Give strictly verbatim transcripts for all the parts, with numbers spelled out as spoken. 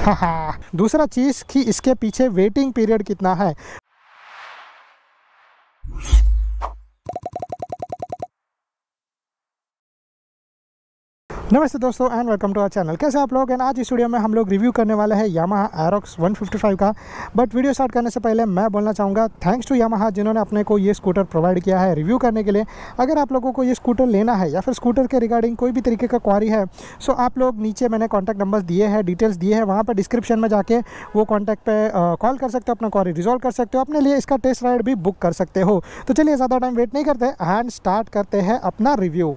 दूसरा चीज़ कि इसके पीछे वेटिंग पीरियड कितना है। नमस्ते दोस्तों and welcome to our channel. कैसे आप लोग? एंड आज इस वीडियो में हम लोग रिव्यू करने वाले हैं Yamaha Aerox one fifty five का। बट वीडियो स्टार्ट करने से पहले मैं बोलना चाहूँगा थैंक्स टू यामाहा जिन्होंने अपने को ये स्कूटर प्रोवाइड किया है रिव्यू करने के लिए। अगर आप लोगों को ये स्कूटर लेना है या फिर स्कूटर के रिगार्डिंग कोई भी तरीके का क्वारी है, सो आप लोग नीचे मैंने कॉन्टैक्ट नंबर दिए हैं, डिटेल्स दिए हैं, वहाँ पर डिस्क्रिप्शन में जाके वो कॉन्टैक्ट पे कॉल कर सकते हो, अपना क्वारी रिजॉल्व कर सकते हो, अपने लिए इसका टेस्ट राइड भी बुक कर सकते हो। तो चलिए ज़्यादा टाइम वेट नहीं करते एंड स्टार्ट करते हैं अपना रिव्यू।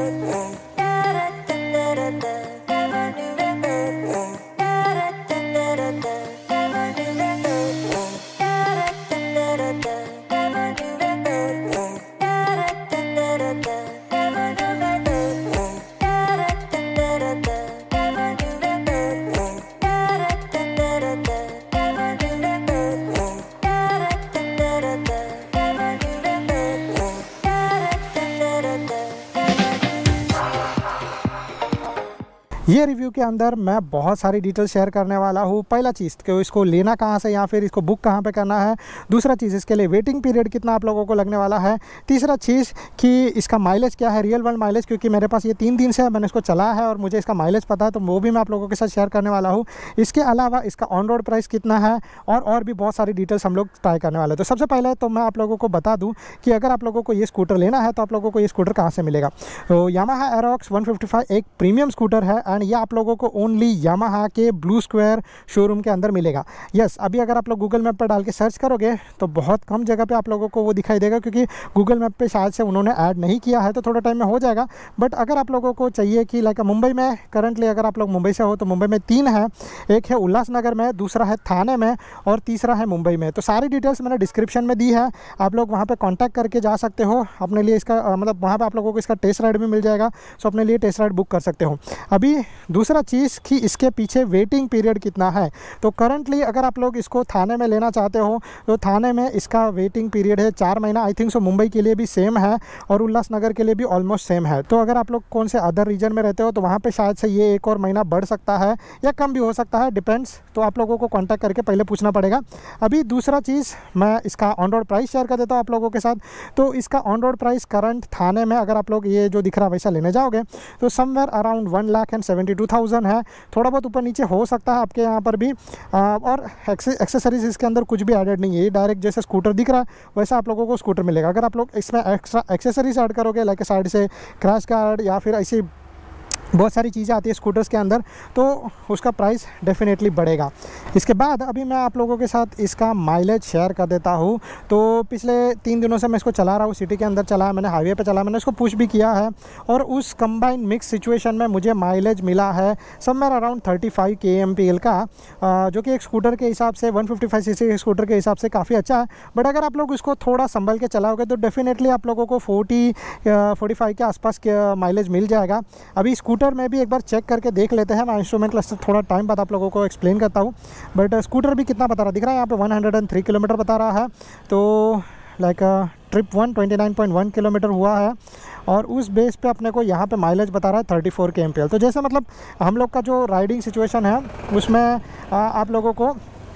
ये रिव्यू के अंदर मैं बहुत सारी डिटेल शेयर करने वाला हूँ। पहला चीज़ कि इसको लेना कहाँ से या फिर इसको बुक कहाँ पे करना है। दूसरा चीज़ इसके लिए वेटिंग पीरियड कितना आप लोगों को लगने वाला है। तीसरा चीज़ कि इसका माइलेज क्या है, रियल वर्ल्ड माइलेज, क्योंकि मेरे पास ये तीन दिन से है, मैंने इसको चला है और मुझे इसका माइलेज पता है, तो वो भी मैं आप लोगों के साथ शेयर करने वाला हूँ। इसके अलावा इसका ऑन रोड प्राइस कितना है और और भी बहुत सारी डिटेल्स हम लोग ट्राई करने वाले हैं। तो सबसे पहले तो मैं आप लोगों को बता दूँ कि अगर आप लोगों को ये स्कूटर लेना है तो आप लोगों को ये स्कूटर कहाँ से मिलेगा। तो Yamaha Aerox one fifty five एक प्रीमियम स्कूटर है एंड ये आप लोगों को ओनली यामाहा के ब्लू स्क्वायर शोरूम के अंदर मिलेगा। यस, अभी अगर आप लोग गूगल मैप पर डाल के सर्च करोगे तो बहुत कम जगह पे आप लोगों को वो दिखाई देगा, क्योंकि गूगल मैप पे शायद से उन्होंने ऐड नहीं किया है, तो थोड़ा टाइम में हो जाएगा। बट अगर आप लोगों को चाहिए कि लाइक मुंबई में करंटली अगर आप लोग मुंबई से हो तो मुंबई में तीन है, एक है उल्लासनगर में, दूसरा है थाने में और तीसरा है मुंबई में। तो सारी डिटेल्स मैंने डिस्क्रिप्शन में दी है, आप लोग वहाँ पर कॉन्टैक्ट करके जा सकते हो अपने लिए। इसका मतलब वहाँ पर आप लोगों को इसका टेस्ट राइड भी मिल जाएगा, सो अपने लिए टेस्ट राइड बुक कर सकते हो। अभी दूसरा चीज़ कि इसके पीछे वेटिंग पीरियड कितना है। तो करंटली अगर आप लोग इसको थाने में लेना चाहते हो तो थाने में इसका वेटिंग पीरियड है चार महीना। आई थिंक सो मुंबई के लिए भी सेम है और उल्लासनगर के लिए भी ऑलमोस्ट सेम है। तो अगर आप लोग कौन से अदर रीजन में रहते हो तो वहाँ पे शायद से ये एक और महीना बढ़ सकता है या कम भी हो सकता है, डिपेंड्स। तो आप लोगों को कॉन्टैक्ट करके पहले पूछना पड़ेगा। अभी दूसरा चीज़ मैं इसका ऑन रोड प्राइस शेयर कर देता हूँ आप लोगों के साथ। तो इसका on road price current Thane में अगर आप लोग ये जो दिख रहा वैसा लेने जाओगे तो somewhere around one lakh and seventy two thousand है। थोड़ा बहुत ऊपर नीचे हो सकता है आपके यहाँ पर भी। आ, और एक्सेसरीज इसके अंदर कुछ भी एडेड नहीं है, ये डायरेक्ट जैसे स्कूटर दिख रहा है वैसा आप लोगों को स्कूटर मिलेगा। अगर आप लोग इसमें एक्स्ट्रा एक्सेसरीज ऐड करोगे लाइक साइड से क्रैश गार्ड या फिर ऐसी बहुत सारी चीज़ें आती है स्कूटर्स के अंदर, तो उसका प्राइस डेफिनेटली बढ़ेगा। इसके बाद अभी मैं आप लोगों के साथ इसका माइलेज शेयर कर देता हूँ। तो पिछले तीन दिनों से मैं इसको चला रहा हूँ, सिटी के अंदर चला, मैंने हाईवे पे चला, मैंने इसको पुश भी किया है और उस कंबाइन मिक्स सिचुएशन में मुझे माइलेज मिला है somewhere around thirty five K M P L का, जो कि एक स्कूटर के हिसाब से one fifty five C C scooter के हिसाब से काफ़ी अच्छा है। बट अगर आप लोग इसको थोड़ा संभल के चलाओगे तो डेफिनेटली आप लोगों को फोर्टी फोर्टी फाइव के आसपास के माइलेज मिल जाएगा। अभी स्कूटर में भी एक बार चेक करके देख लेते हैं। मैं इंस्ट्रूमेंट क्लस्टर थोड़ा टाइम बाद आप लोगों को एक्सप्लेन करता हूँ। बट स्कूटर भी कितना बता रहा दिख रहा है यहाँ पे वन हंड्रेड थ्री किलोमीटर बता रहा है। तो like trip one twenty nine point one kilometer हुआ है और उस बेस पे अपने को यहाँ पे माइलेज बता रहा है thirty four K M P L. तो जैसे मतलब हम लोग का जो राइडिंग सिचुएशन है उसमें आ, आप लोगों को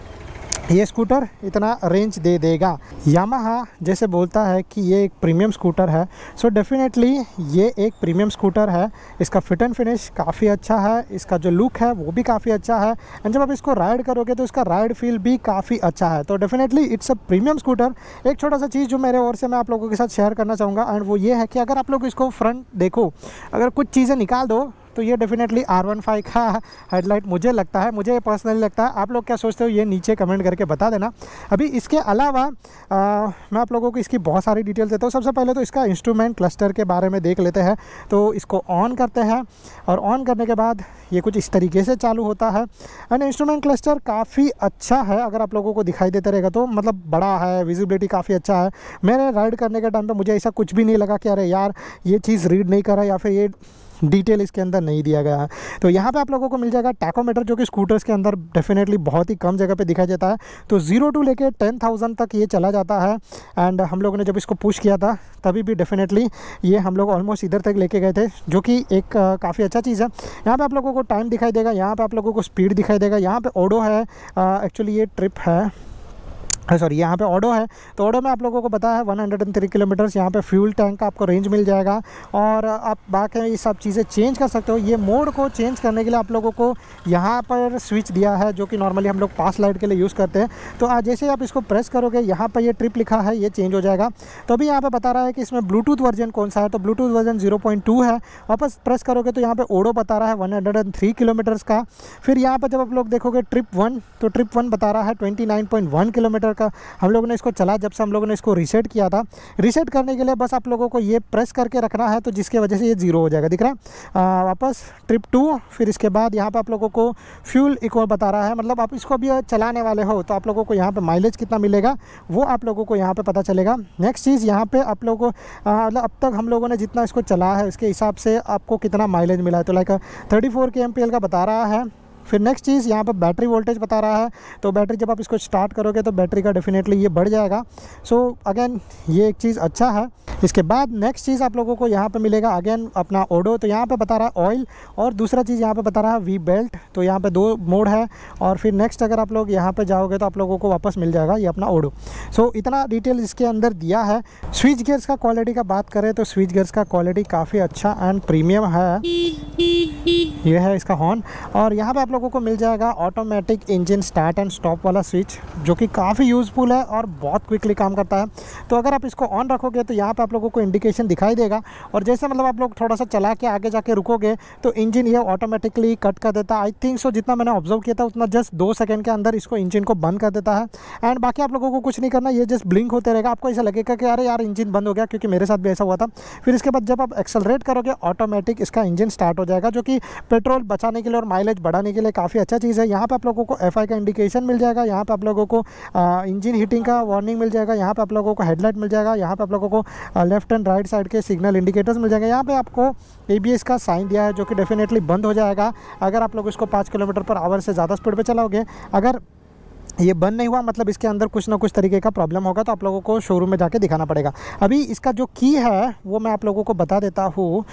ये स्कूटर इतना रेंज दे देगा। यामाहा जैसे बोलता है कि ये एक प्रीमियम स्कूटर है, सो डेफिनेटली ये एक प्रीमियम स्कूटर है। इसका फिट एंड फिनिश काफ़ी अच्छा है, इसका जो लुक है वो भी काफ़ी अच्छा है एंड जब आप इसको राइड करोगे तो इसका राइड फील भी काफ़ी अच्छा है। तो definitely it's a premium scooter. एक छोटा सा चीज़ जो मेरे ओर से मैं आप लोगों के साथ शेयर करना चाहूँगा एंड वो ये है कि अगर आप लोग इसको फ्रंट देखो, अगर कुछ चीज़ें निकाल दो तो ये डेफिनेटली आर वन फाइव का हेडलाइट मुझे लगता है, मुझे पर्सनली लगता है। आप लोग क्या सोचते हो ये नीचे कमेंट करके बता देना। अभी इसके अलावा आ, मैं आप लोगों को इसकी बहुत सारी डिटेल देता हूँ। सबसे पहले तो इसका इंस्ट्रूमेंट क्लस्टर के बारे में देख लेते हैं। तो इसको ऑन करते हैं और ऑन करने के बाद ये कुछ इस तरीके से चालू होता है एंड इंस्ट्रूमेंट क्लस्टर काफ़ी अच्छा है। अगर आप लोगों को दिखाई देता रहेगा तो मतलब बड़ा है, विजिबिलिटी काफ़ी अच्छा है। मैंने राइड करने के टाइम पे मुझे ऐसा कुछ भी नहीं लगा कि अरे यार ये चीज़ रीड नहीं कर रहा या फिर ये डिटेल इसके अंदर नहीं दिया गया है। तो यहाँ पे आप लोगों को मिल जाएगा टैकोमीटर, जो कि स्कूटर्स के अंदर डेफिनेटली बहुत ही कम जगह पे दिखाई देता है। तो ज़ीरो टू लेके टेन थाउजेंड तक ये चला जाता है। एंड हम लोगों ने जब इसको पुश किया था तभी भी डेफिनेटली ये हम लोग ऑलमोस्ट इधर तक लेके गए थे, जो कि एक काफ़ी अच्छा चीज़ है। यहाँ पर आप लोगों को टाइम दिखाई देगा, यहाँ पर आप लोगों को स्पीड दिखाई देगा। यहाँ पर ऑडो है, एक्चुअली ये ट्रिप है, सॉरी यहाँ पे ऑडो है। तो ऑडो में आप लोगों को पता है वन हंड्रेड थ्री किलोमीटर्स यहाँ पे फ्यूल टैंक का आपको रेंज मिल जाएगा। और आप बाकी ये सब चीज़ें चेंज कर सकते हो। ये मोड को चेंज करने के लिए आप लोगों को यहाँ पर स्विच दिया है, जो कि नॉर्मली हम लोग पास लाइट के लिए यूज़ करते हैं। तो आज जैसे आप इसको प्रेस करोगे, यहाँ पर ये ट्रिप लिखा है, ये चेंज हो जाएगा। तो अभी यहाँ पर बता रहा है कि इसमें ब्लूटूथ वर्जन कौन सा है, तो Bluetooth version zero point two है। वापस प्रेस करोगे तो यहाँ पर ऑडो बता रहा है वन हंड्रेड थ्री किलोमीटर्स का। फिर यहाँ पर जब आप लोग देखोगे ट्रिप वन, तो ट्रिप वन बता रहा है twenty nine point one kilometer का। हम लोग इसको चला जब से हम लोगों ने इसको रीसेट किया था। रीसेट करने के लिए बस आप लोगों को ये प्रेस करके रखना है, तो जिसके वजह से ये जीरो हो जाएगा, दिख रहा है। वापस ट्रिप टू, फिर इसके बाद यहाँ पे आप लोगों को फ्यूल इक्वल बता रहा है, मतलब आप इसको भी चलाने वाले हो तो आप लोगों को यहाँ पे माइलेज कितना मिलेगा वो आप लोगों को यहाँ पे पता चलेगा। नेक्स्ट चीज़ यहाँ पे आप लोगों को मतलब अब तक हम लोगों ने जितना इसको चला है उसके हिसाब से आपको कितना माइलेज मिला है, तो like thirty four K M P L का बता रहा है। फिर नेक्स्ट चीज़ यहाँ पर बैटरी वोल्टेज बता रहा है। तो बैटरी जब आप इसको स्टार्ट करोगे तो बैटरी का डेफिनेटली ये बढ़ जाएगा। सो अगेन ये एक चीज़ अच्छा है। इसके बाद नेक्स्ट चीज़ आप लोगों को यहाँ पे मिलेगा अगेन अपना ऑडो। तो यहाँ पे बता रहा है ऑयल, और दूसरा चीज़ यहाँ पे बता रहा है वी बेल्ट। तो यहाँ पे दो मोड है। और फिर नेक्स्ट अगर आप लोग यहाँ पे जाओगे तो आप लोगों को वापस मिल जाएगा ये अपना ऑडो। सो इतना डिटेल इसके अंदर दिया है। स्विच गियर्स का क्वालिटी का बात करें तो स्विच गियर्स का क्वालिटी काफ़ी अच्छा एंड प्रीमियम है। ये है इसका हॉर्न। और यहाँ पे आप लोगों को मिल जाएगा automatic engine start and stop वाला स्विच, जो कि काफ़ी यूज़फुल है और बहुत क्विकली काम करता है। तो अगर आप इसको ऑन रखोगे तो यहाँ पे आप लोगों को इंडिकेशन दिखाई देगा, और जैसे मतलब आप लोग थोड़ा सा चला के आगे जाके रुकोगे तो इंजन ये ऑटोमेटिकली कट कर देता है। आई थिंक सो जितना मैंने ऑब्जर्व किया था उतना जस्ट दो सेकंड के अंदर इसको इंजन को बंद कर देता है। एंड बाकी आप लोगों को कुछ नहीं करना, ये जस्ट ब्लिंक होते रहेगा। आपको ऐसा लगेगा कि अरे यार इंजन बंद हो गया, क्योंकि मेरे साथ भी ऐसा हुआ था। फिर इसके बाद जब आप एक्सेलरेट करोगे ऑटोमेटिक इसका इंजन स्टार्ट हो जाएगा, जो कि पेट्रोल बचाने के लिए और माइलेज बढ़ाने के लिए काफ़ी अच्छा चीज़ है। यहाँ पे आप लोगों को एफ आई का इंडिकेशन मिल जाएगा, यहाँ पे आप लोगों को इंजन हीटिंग का वार्निंग मिल जाएगा, यहाँ पे आप लोगों को हेडलाइट मिल जाएगा, यहाँ पे आप लोगों को लेफ्ट एंड राइट साइड के सिग्नल इंडिकेटर्स मिल जाएंगे। यहाँ पे आपको ए बी एस का साइन दिया है, जो कि डेफिनेटली बंद हो जाएगा अगर आप लोग इसको पाँच किलोमीटर पर आवर से ज़्यादा स्पीड पर चलाओगे। अगर ये बंद नहीं हुआ मतलब इसके अंदर कुछ ना कुछ तरीके का प्रॉब्लम होगा, तो आप लोगों को शोरूम में जाके दिखाना पड़ेगा। अभी इसका जो की है वो मैं आप लोगों को बता देता हूँ।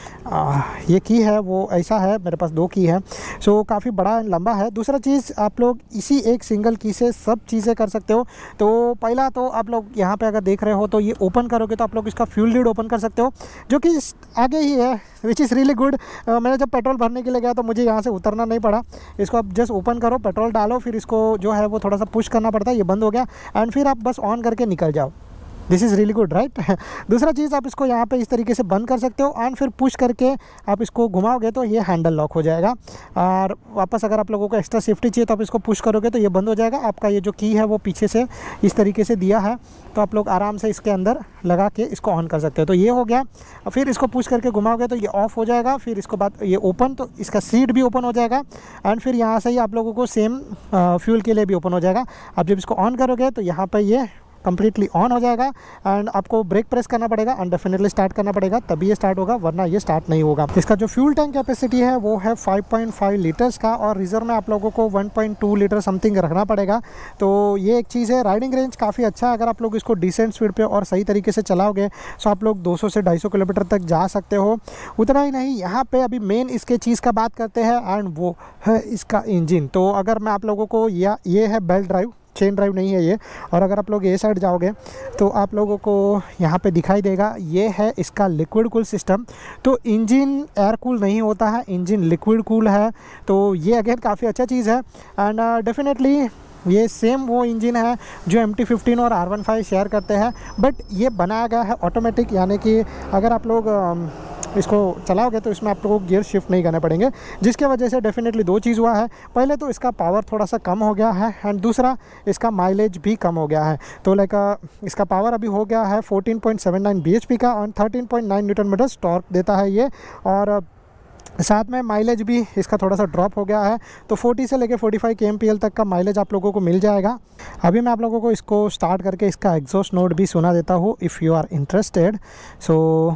ये की है वो ऐसा है, मेरे पास दो की है, सो काफ़ी बड़ा लंबा है। दूसरा चीज़ आप लोग इसी एक सिंगल की से सब चीज़ें कर सकते हो। तो पहला तो आप लोग यहाँ पे अगर देख रहे हो तो ये ओपन करोगे तो आप लोग इसका फ्यूल लीड ओपन कर सकते हो, जो कि आगे ही है, विच इज़ रियली गुड। मैंने जब पेट्रोल भरने के लिए गया तो मुझे यहाँ से उतरना नहीं पड़ा। इसको आप जस्ट ओपन करो, पेट्रोल डालो, फिर इसको जो है वो थोड़ा सा पुश करना पड़ता है, ये बंद हो गया, एंड फिर आप बस ऑन करके निकल जाओ। This is really good, right. दूसरा चीज़ आप इसको यहाँ पे इस तरीके से बंद कर सकते हो, एंड फिर पुश करके आप इसको घुमाओगे तो ये हैंडल लॉक हो जाएगा। और वापस अगर आप लोगों को एक्स्ट्रा सेफ्टी चाहिए तो आप इसको पुश करोगे तो ये बंद हो जाएगा। आपका ये जो की है वो पीछे से इस तरीके से दिया है, तो आप लोग आराम से इसके अंदर लगा के इसको ऑन कर सकते हो। तो ये हो गया। और फिर इसको पुश करके घुमाओगे तो ये ऑफ हो जाएगा। फिर इसको बाद ये ओपन, तो इसका सीट भी ओपन हो जाएगा, एंड फिर यहाँ से ही आप लोगों को सेम फ्यूल के लिए भी ओपन हो जाएगा। आप जब इसको ऑन करोगे तो यहाँ पर ये कंप्लीटली ऑन हो जाएगा, एंड आपको ब्रेक प्रेस करना पड़ेगा एंड डेफिनेटली स्टार्ट करना पड़ेगा, तभी ये स्टार्ट होगा, वरना ये स्टार्ट नहीं होगा। इसका जो फ्यूल टैंक कैपेसिटी है वो है फाइव पॉइंट फाइव लीटर्स का, और रिजर्व में आप लोगों को one point two liter something रखना पड़ेगा। तो ये एक चीज़ है। राइडिंग रेंज काफ़ी अच्छा है, अगर आप लोग इसको डिसेंट स्पीड पे और सही तरीके से चलाओगे तो आप लोग दो सौ से ढाई सौ किलोमीटर तक जा सकते हो। उतना ही नहीं, यहाँ पे अभी मेन इसके चीज़ का बात करते हैं, एंड वो है इसका इंजन। तो अगर मैं आप लोगों को, या ये है बेल्ट ड्राइव, चेन ड्राइव नहीं है ये। और अगर आप लोग ये साइड जाओगे तो आप लोगों को यहाँ पे दिखाई देगा, ये है इसका लिक्विड कूल सिस्टम। तो इंजन एयर कूल नहीं होता है, इंजन लिक्विड कूल है। तो ये अगेन काफ़ी अच्छा चीज़ है, एंड डेफिनेटली ये सेम वो इंजन है जो एम टी फिफ्टीन और आर वन फाइव शेयर करते हैं, बट ये बनाया गया है ऑटोमेटिक, यानी कि अगर आप लोग इसको चलाओगे तो इसमें आप लोगों को गियर शिफ्ट नहीं करने पड़ेंगे, जिसके वजह से डेफिनेटली दो चीज़ हुआ है। पहले तो इसका पावर थोड़ा सा कम हो गया है, एंड दूसरा इसका माइलेज भी कम हो गया है। तो लाइक इसका पावर अभी हो गया है fourteen point seven nine B H P का, और thirteen point nine newton meter torque देता है ये, और साथ में माइलेज भी इसका थोड़ा सा ड्रॉप हो गया है। तो चालीस से लेके पैंतालीस के एम पी एल तक का माइलेज आप लोगों को मिल जाएगा। अभी मैं आप लोगों को इसको स्टार्ट करके इसका एग्जॉस्ट नोट भी सुना देता हूँ, if you are interested. So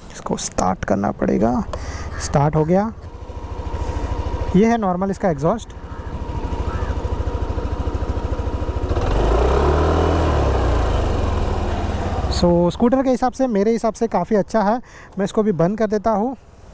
इसको स्टार्ट करना पड़ेगा। स्टार्ट हो गया। ये है नॉर्मल इसका एग्जॉस्ट। सो so, स्कूटर के हिसाब से मेरे हिसाब से काफ़ी अच्छा है। मैं इसको भी बंद कर देता हूँ।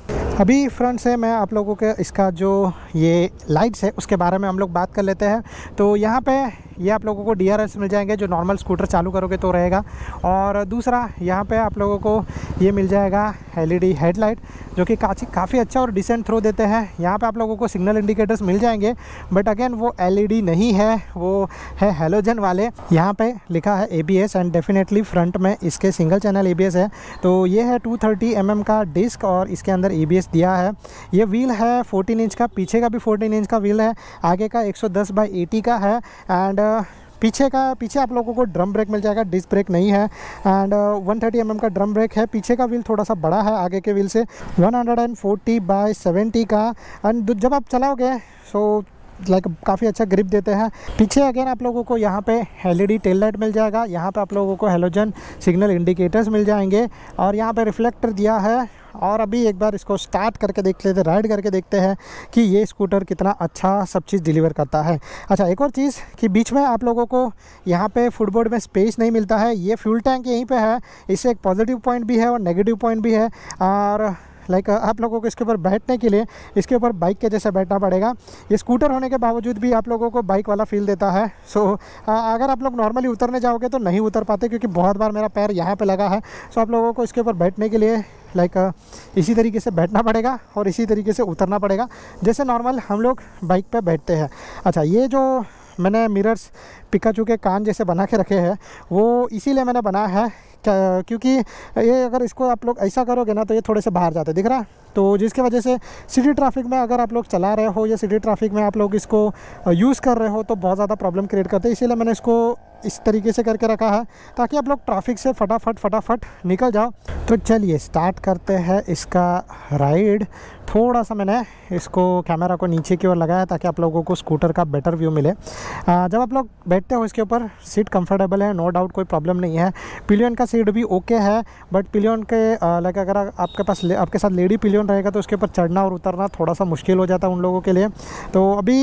अभी फ्रंट से मैं आप लोगों के इसका जो ये लाइट्स है उसके बारे में हम लोग बात कर लेते हैं। तो यहाँ पे ये आप लोगों को डी आर एस मिल जाएंगे जो नॉर्मल स्कूटर चालू करोगे तो रहेगा। और दूसरा यहाँ पे आप लोगों को ये मिल जाएगा एल ई डी हेडलाइट जो कि काफ़ी काफ़ी अच्छा और डिसेंट थ्रो देते हैं। यहाँ पे आप लोगों को सिग्नल इंडिकेटर्स मिल जाएंगे, बट अगेन वो एल ई डी नहीं है, वो है हेलोजन वाले। यहाँ पे लिखा है A B S and definitely front में इसके single channel A B S है। तो ये है टू थर्टी एम एम का डिस्क और इसके अंदर ए बी एस दिया है। ये व्हील है फोर्टीन इंच का, पीछे का भी फोर्टीन इंच का व्हील है, आगे का एक सौ दस बाई एटी का है। एंड पीछे का पीछे आप लोगों को ड्रम ब्रेक मिल जाएगा, डिस्क ब्रेक नहीं है। And one thirty M M का ड्रम ब्रेक है। पीछे का व्हील थोड़ा सा बड़ा है आगे के व्हील से, वन फोर्टी बाई सेवेंटी का। एंड जब आप चलाओगे सो लाइक काफ़ी अच्छा ग्रिप देते हैं। पीछे अगेन आप लोगों को यहाँ पे L E D tail light मिल जाएगा। यहाँ पे आप लोगों को हेलोजन सिग्नल इंडिकेटर्स मिल जाएंगे और यहाँ पे रिफ्लेक्टर दिया है। और अभी एक बार इसको स्टार्ट करके देख लेते, राइड करके देखते हैं कि ये स्कूटर कितना अच्छा सब चीज़ डिलीवर करता है। अच्छा, एक और चीज़ कि बीच में आप लोगों को यहाँ पे फुटबोर्ड में स्पेस नहीं मिलता है। ये फ्यूल टैंक यहीं पे है, इससे एक पॉजिटिव पॉइंट भी है और नेगेटिव पॉइंट भी है। और लाइक like, आप लोगों को इसके ऊपर बैठने के लिए इसके ऊपर बाइक के जैसे बैठना पड़ेगा। ये स्कूटर होने के बावजूद भी आप लोगों को बाइक वाला फील देता है। सो so, अगर आप लोग नॉर्मली उतरने जाओगे तो नहीं उतर पाते, क्योंकि बहुत बार मेरा पैर यहाँ पे लगा है। सो so, आप लोगों को इसके ऊपर बैठने के लिए लाइक like, इसी तरीके से बैठना पड़ेगा और इसी तरीके से उतरना पड़ेगा जैसे नॉर्मल हम लोग बाइक पे बैठते हैं। अच्छा, ये जो मैंने मिरर्स पिकाचू के कान जैसे बना के रखे हैं वो इसीलिए मैंने बनाया है क्योंकि ये अगर इसको आप लोग ऐसा करोगे ना तो ये थोड़े से बाहर जाते दिख रहा है, तो जिसके वजह से सिटी ट्रैफिक में अगर आप लोग चला रहे हो या सिटी ट्रैफिक में आप लोग इसको यूज़ कर रहे हो तो बहुत ज़्यादा प्रॉब्लम क्रिएट करते हैं। इसीलिए मैंने इसको इस तरीके से करके रखा है ताकि आप लोग ट्रैफिक से फटाफट फटाफट निकल जाओ। तो चलिए स्टार्ट करते हैं इसका राइड। थोड़ा सा मैंने इसको कैमरा को नीचे की ओर लगाया ताकि आप लोगों को स्कूटर का बेटर व्यू मिले। आ, जब आप लोग बैठते हो इसके ऊपर सीट कंफर्टेबल है, नो डाउट, कोई प्रॉब्लम नहीं है। पिलियन का सीट भी ओके है, बट पिलियन के लाइक अगर आपके पास आपके साथ लेडी पिलियन रहेगा तो उसके ऊपर चढ़ना और उतरना थोड़ा सा मुश्किल हो जाता है उन लोगों के लिए। तो अभी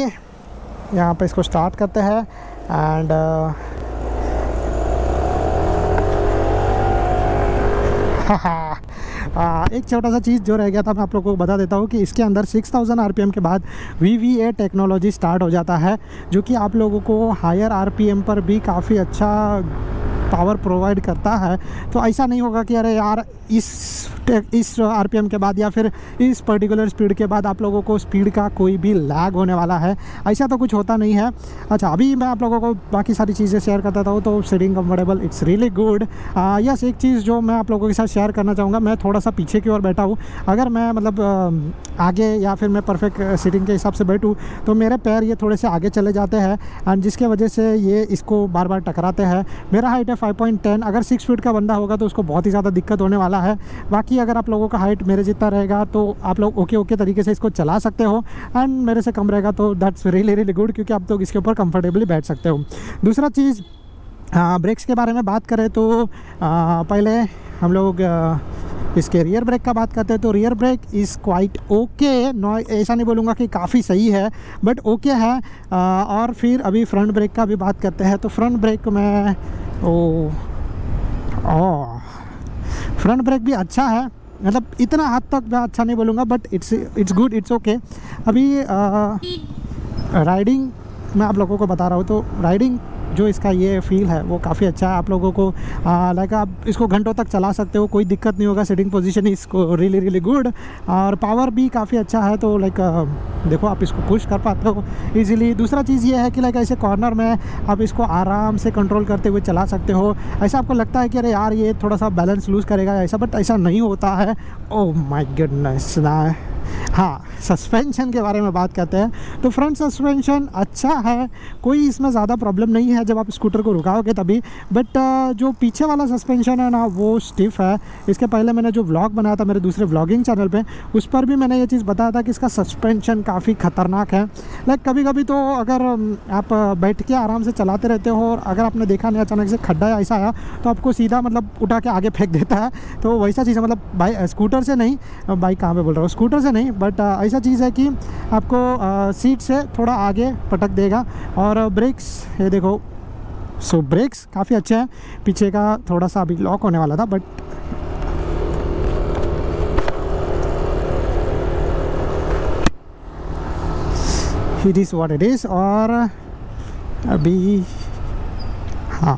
यहाँ पे इसको स्टार्ट करते हैं एंड आ, एक छोटा सा चीज़ जो रह गया था मैं आप लोगों को बता देता हूँ कि इसके अंदर six thousand R P M के बाद V V A technology start हो जाता है, जो कि आप लोगों को हायर आर पी एम पर भी काफ़ी अच्छा पावर प्रोवाइड करता है। तो ऐसा नहीं होगा कि अरे यार इस इस आरपीएम के बाद या फिर इस पर्टिकुलर स्पीड के बाद आप लोगों को स्पीड का कोई भी लैग होने वाला है, ऐसा तो कुछ होता नहीं है। अच्छा, अभी मैं आप लोगों को बाकी सारी चीज़ें शेयर करता हूँ। तो sitting comfortable, it's really good. Yes, एक चीज़ जो मैं आप लोगों के साथ शेयर करना चाहूँगा, मैं थोड़ा सा पीछे की ओर बैठा हूँ। अगर मैं मतलब आ, आगे या फिर मैं परफेक्ट सिटिंग के हिसाब से बैठूँ तो मेरे पैर ये थोड़े से आगे चले जाते हैं एंड जिसके वजह से ये इसको बार बार टकराते हैं। मेरा हाइट है फाइव पॉइंट टेन, अगर सिक्स फीट का बंदा होगा तो उसको बहुत ही ज़्यादा दिक्कत होने वाला है। बाकी अगर आप लोगों का हाइट मेरे जितना रहेगा तो आप लोग ओके ओके तरीके से इसको चला सकते हो एंड मेरे से कम रहेगा तो दैट्स रियली रियली गुड, क्योंकि आप लोग इसके ऊपर कंफर्टेबली बैठ सकते हो। दूसरा चीज़, ब्रेक्स के बारे में बात करें तो आ, पहले हम लोग आ, इसके रियर ब्रेक का बात करते हैं। तो rear brake is quite okay, no ऐसा नहीं बोलूँगा कि काफ़ी सही है, बट ओके है। आ, और फिर अभी फ्रंट ब्रेक का भी बात करते हैं। तो फ्रंट ब्रेक में ओ ओ फ्रंट ब्रेक भी अच्छा है, मतलब इतना हद तक मैं अच्छा नहीं बोलूँगा, but it's it's good, it's okay. अभी राइडिंग मैं आप लोगों को बता रहा हूँ, तो राइडिंग जो इसका ये फील है वो काफ़ी अच्छा है। आप लोगों को लाइक आप इसको घंटों तक चला सकते हो, कोई दिक्कत नहीं होगा। सिटिंग पोजीशन इसको रियली रियली गुड और पावर भी काफ़ी अच्छा है। तो लाइक देखो आप इसको पुश कर पाते हो इजीली। दूसरा चीज़ ये है कि लाइक ऐसे कॉर्नर में आप इसको आराम से कंट्रोल करते हुए चला सकते हो। ऐसा आपको लगता है कि अरे यार ये थोड़ा सा बैलेंस लूज़ करेगा ऐसा, बट ऐसा नहीं होता है। ओह माय गुडनेस ना, हाँ, सस्पेंशन के बारे में बात करते हैं तो फ्रंट सस्पेंशन अच्छा है, कोई इसमें ज़्यादा प्रॉब्लम नहीं है जब आप स्कूटर को रुकाओगे तभी। बट जो पीछे वाला सस्पेंशन है ना वो स्टिफ है। इसके पहले मैंने जो व्लॉग बनाया था मेरे दूसरे व्लॉगिंग चैनल पे, उस पर भी मैंने ये चीज़ बताया था कि इसका सस्पेंशन काफ़ी ख़तरनाक है। लाइक कभी कभी तो अगर आप बैठ के आराम से चलाते रहते हो और अगर आपने देखा नहीं अचानक से खड्डा ऐसा आया तो आपको सीधा मतलब उठा के आगे फेंक देता है। तो वैसा चीज़ है, मतलब बाइक स्कूटर से नहीं, बाइक कहाँ पे बोल रहा हूँ, स्कूटर से नहीं, बट ऐसा चीज़ है कि आपको आ, सीट से थोड़ा आगे पटक देगा। और ब्रेक्स ये देखो, सो ब्रेक्स काफ़ी अच्छे हैं। पीछे का थोड़ा सा अभी लॉक होने वाला था but it is what it is. और अभी हाँ,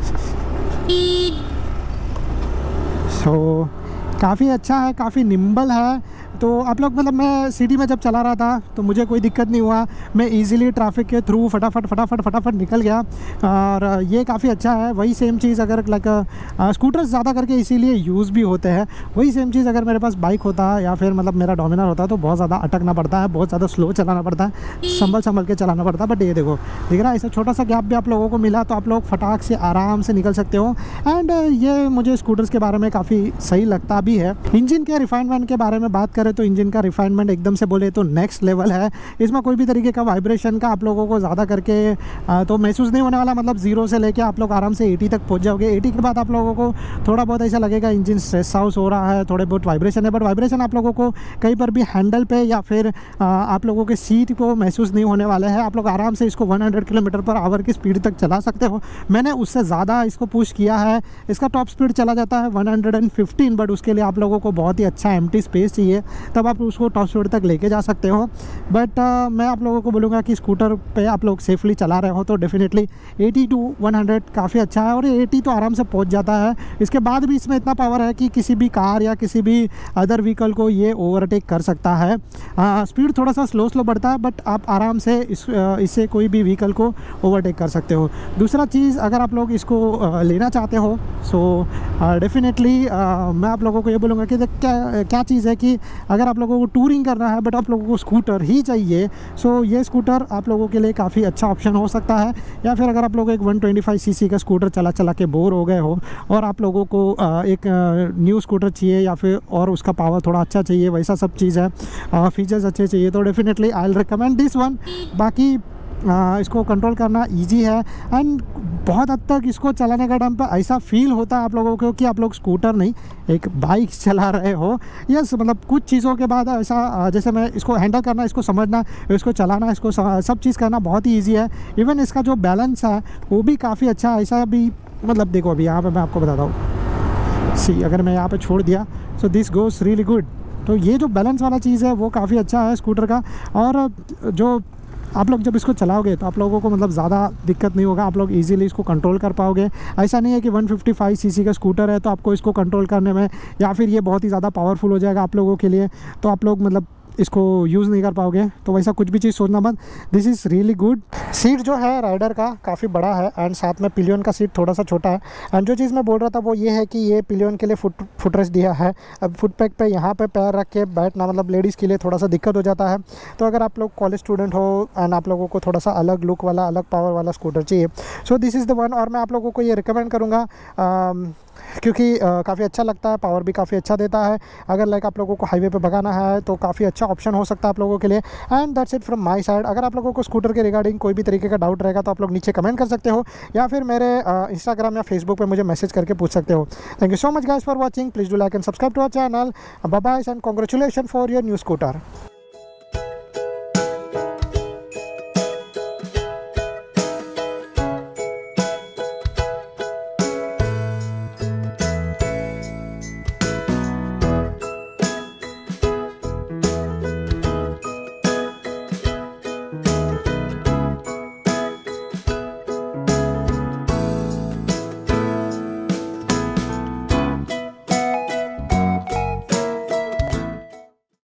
सो so, काफ़ी अच्छा है, काफ़ी निम्बल है। तो आप लोग मतलब मैं सिटी में जब चला रहा था तो मुझे कोई दिक्कत नहीं हुआ, मैं इजीली ट्रैफिक के थ्रू फटाफट फटाफट फटाफट निकल गया। और ये काफ़ी अच्छा है। वही सेम चीज़ अगर लाइक स्कूटर्स ज़्यादा करके इसीलिए यूज़ भी होते हैं, वही सेम चीज़ अगर मेरे पास बाइक होता या फिर मतलब मेरा डोमिनर होता तो बहुत ज़्यादा अटकना पड़ता है, बहुत ज़्यादा स्लो चलाना पड़ता है, संभल संभल के चलाना पड़ता है। बट ये देखो दिख रहा है, ऐसा छोटा सा गैप भी आप लोगों को मिला तो आप लोग फटाक से आराम से निकल सकते हो। एंड ये मुझे स्कूटर्स के बारे में काफ़ी सही लगता भी है। इंजन के रिफाइनमेंट के बारे में बात करें तो इंजन का रिफाइनमेंट एकदम से बोले तो नेक्स्ट लेवल है। इसमें कोई भी तरीके का वाइब्रेशन का आप लोगों को ज़्यादा करके आ, तो महसूस नहीं होने वाला। मतलब जीरो से लेके आप लोग आराम से अस्सी तक पहुंच जाओगे। अस्सी के बाद आप लोगों को थोड़ा बहुत ऐसा लगेगा इंजन स्ट्रेस हाउस हो रहा है, थोड़े बहुत वाइब्रेशन है, बट वाइब्रेशन आप लोगों को कहीं पर भी हैंडल पे या फिर आ, आप लोगों के सीट को महसूस नहीं होने वाले हैं। आप लोग आराम से इसको सौ किलोमीटर पर आवर की स्पीड तक चला सकते हो। मैंने उससे ज़्यादा इसको पुश किया है। इसका टॉप स्पीड चला जाता है एक सौ पंद्रह, बट उसके लिए आप लोगों को बहुत ही अच्छा एम्प्टी स्पेस चाहिए, तब आप उसको टॉप स्पीड तक लेके जा सकते हो। बट uh, मैं आप लोगों को बोलूँगा कि स्कूटर पे आप लोग सेफली चला रहे हो तो डेफिनेटली अस्सी टू सौ काफ़ी अच्छा है। और ये अस्सी तो आराम से पहुंच जाता है। इसके बाद भी इसमें इतना पावर है कि किसी भी कार या किसी भी अदर व्हीकल को ये ओवरटेक कर सकता है। स्पीड थोड़ा सा स्लो स्लो बढ़ता है बट आप आराम से इस इससे कोई भी व्हीकल को ओवरटेक कर सकते हो। दूसरा चीज़, अगर आप लोग इसको uh, लेना चाहते हो सो डेफिनेटली मैं आप लोगों को ये बोलूँगा कि क्या क्या चीज़ है कि अगर आप लोगों को टूरिंग करना है बट आप लोगों को स्कूटर ही चाहिए, सो ये स्कूटर आप लोगों के लिए काफ़ी अच्छा ऑप्शन हो सकता है। या फिर अगर आप लोग एक एक सौ पच्चीस सीसी का स्कूटर चला चला के बोर हो गए हो और आप लोगों को एक न्यू स्कूटर चाहिए या फिर और उसका पावर थोड़ा अच्छा चाहिए, वैसा सब चीज़ है, फीचर्स अच्छे चाहिए, तो definitely I will recommend this one. बाकी आ, इसको कंट्रोल करना इजी है एंड बहुत हद तक इसको चलाने का टाइम पर ऐसा फील होता है आप लोगों को कि आप लोग स्कूटर नहीं एक बाइक चला रहे हो। यस, मतलब कुछ चीज़ों के बाद ऐसा जैसे मैं इसको हैंडल करना, इसको समझना, इसको चलाना, इसको सब चीज़ करना बहुत ही ईजी है। इवन इसका जो बैलेंस है वो भी काफ़ी अच्छा है। ऐसा भी मतलब देखो अभी यहाँ पर मैं आपको बताता हूँ, सी अगर मैं यहाँ पर छोड़ दिया so this goes really good. तो ये जो बैलेंस वाला चीज़ है वो काफ़ी अच्छा है स्कूटर का। और जो आप लोग जब इसको चलाओगे तो आप लोगों को मतलब ज़्यादा दिक्कत नहीं होगा, आप लोग इजीली इसको कंट्रोल कर पाओगे। ऐसा नहीं है कि एक सौ पचपन सीसी का स्कूटर है तो आपको इसको कंट्रोल करने में या फिर ये बहुत ही ज़्यादा पावरफुल हो जाएगा आप लोगों के लिए, तो आप लोग मतलब इसको यूज़ नहीं कर पाओगे। तो वैसा कुछ भी चीज़ सोचना मत, this is really good. Seat जो है राइडर का काफ़ी बड़ा है एंड साथ में पिलियन का सीट थोड़ा सा छोटा है। एंड जो चीज़ मैं बोल रहा था वो ये है कि ये पिलियन के लिए फुट फुटरेस्ट दिया है। अब फुट पैक पे यहाँ पे पैर रख के बैठना मतलब लेडीज़ के लिए थोड़ा सा दिक्कत हो जाता है। तो अगर आप लोग कॉलेज स्टूडेंट हो एंड आप लोगों को थोड़ा सा अलग लुक वाला, अलग पावर वाला स्कूटर चाहिए, so this is the one. और मैं आप लोगों को ये रिकमेंड करूँगा क्योंकि काफ़ी अच्छा लगता है, पावर भी काफ़ी अच्छा देता है। अगर लाइक आप लोगों को हाईवे पे भगाना है तो काफ़ी अच्छा ऑप्शन हो सकता है आप लोगों के लिए। And that's it from my side. अगर आप लोगों को स्कूटर के रिगार्डिंग कोई भी तरीके का डाउट रहेगा तो आप लोग नीचे कमेंट कर सकते हो या फिर मेरे इंस्टाग्राम या फेसबुक पे मुझे मैसेज करके पूछ सकते हो। Thank you so much guys for watching. Please do like and subscribe to our channel. Bye bye and congratulation for your new scooter.